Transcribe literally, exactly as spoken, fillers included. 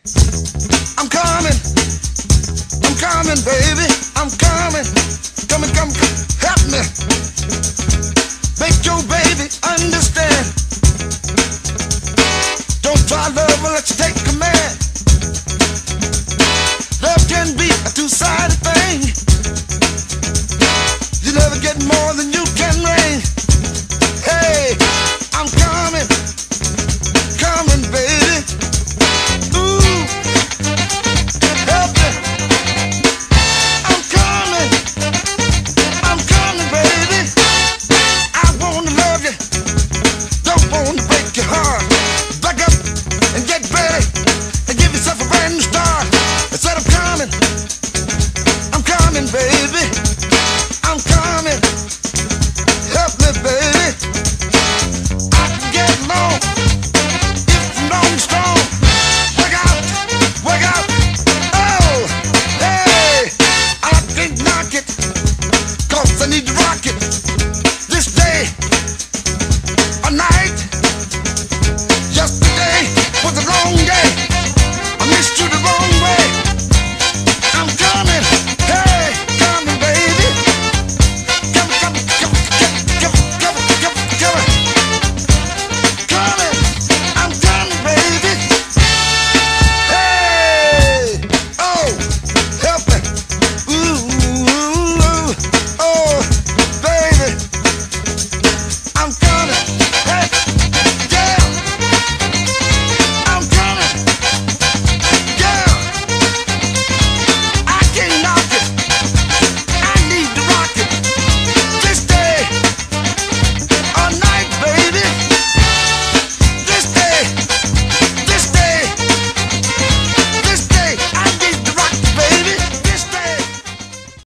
I'm coming, I'm coming, baby, I'm coming, coming, come, come, help me, make your baby understand. Don't try love unless you take command. Love can be a two-sided thing. You never get more than you can bring. Hey, I'm coming, coming, baby. Ooh, help me. I'm coming, I'm coming, baby. I wanna love you, don't wanna break your heart. Back up and get ready and give yourself a brand new start. I said I'm coming, I'm coming, baby. I'm coming, help me, baby. I can get along if I'm long and strong. Work out, work out. Oh, hey, I can't knock it, cause I need to rock it. This day or night, yesterday was a long day. I missed you the